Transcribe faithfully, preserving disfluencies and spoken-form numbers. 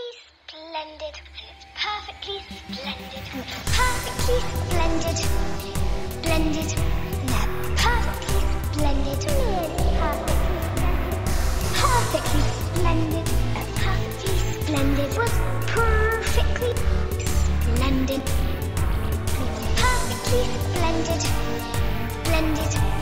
splendid. And it's perfectly splendid. And it's perfectly splendid. Splendid. And they're perfectly splendid. Perfectly splendid. Perfectly splendid. A perfectly splendid was perfectly splendid. And it's perfectly splendid. Splendid.